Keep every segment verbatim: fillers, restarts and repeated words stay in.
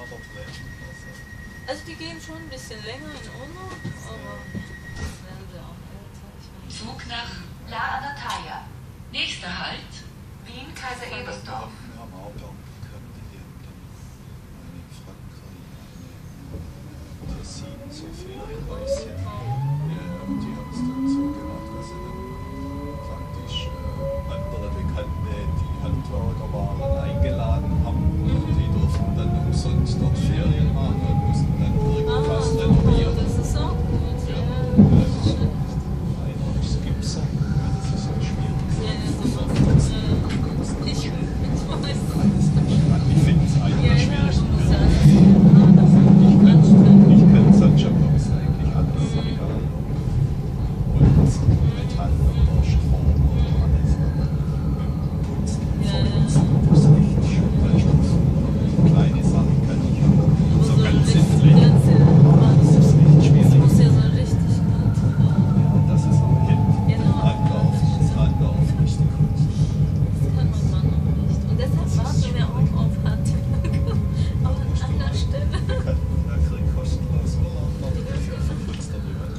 Also die gehen schon ein bisschen länger in Urlaub, aber das werden sie auch älter. Zug nach La Anataya. Nächster Halt, Wien Kaiser Ebersdorf. Wir haben auch Bekannte hier eine in Frankreich, eine Tessin, so Ferienhäuschen. Ja, und die haben es dann so gemacht, dass sie dann praktisch äh, andere Bekannte, die Handwerker waren, eingeladen haben. Und die durften dann umsonst dort Ferien machen und mussten dann irgendwas Ah, renovieren. das ist auch gut, ja. Das ist schön. Einer ist Gipser, das ist ein schwieriges. Ja, das ist auch gut. Ich, ich weiß. Ich finde es einer Ja, der ja, schwierigsten. das ist ja das ist anstrengend. Ich kann Sandschapplaus eigentlich alles. Egal. Und Metall oder Strom oder alles. Putzen, Ja, Verputzen, das ist richtig schön. Weil schon so kleine Sachen kann ich auch. Aber So so ganz richtig simpel. ganz Das ist nicht Das schwierig. muss ja so richtig gut. Ja, das ist auch hin. Genau. Anlauf, das Anlauf, richtig gut. Das kann man mal noch nicht. Und deshalb warten wir auch auf Handwerker. Auch an einer Stelle. Da kriegt kostenlos Urlaub noch verputzt darüber.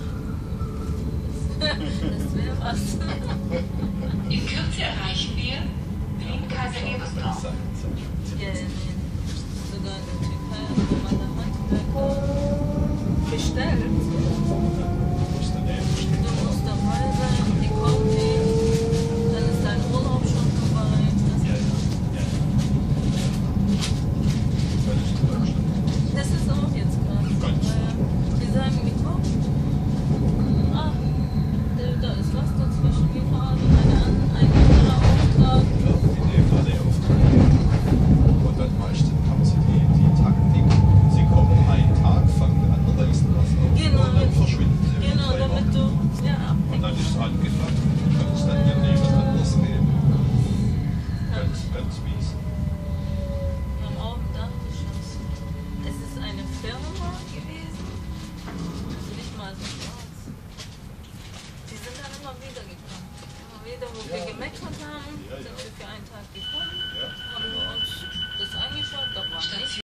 Das wäre was. In Kürze erreichen wir Wien Kaiser Ebersdorf. Ja, nee. Sogar in der Türkei hat man meine Handwerker bestellt. Du musst dabei sein, die kommen nicht, dann ist dein Urlaub schon vorbei. Das ist auch jetzt gerade vorbei. Die sagen, die kommen. Ach, da ist was dazwischen gefahren, eine, ein anderer Auftrag. Und dann meistens haben sie die, die Taktik, sie kommen einen Tag, fangen an, reißen was auf Genau. und dann verschwinden sie. für Genau, zwei damit Wochen. du, ja, Und dann ist es angefangen und du kannst dann dir niemand anderes geben. Ganz, ganz mies. wir haben auch gedacht, es ist eine Firma gewesen, also nicht mal so schwarz. Die sind dann immer wieder gekommen. Immer wieder, wo wir Ja. gemeckert haben, Ja, sind ja. wir für einen Tag gekommen, Ja. haben uns das angeschaut, da war nichts.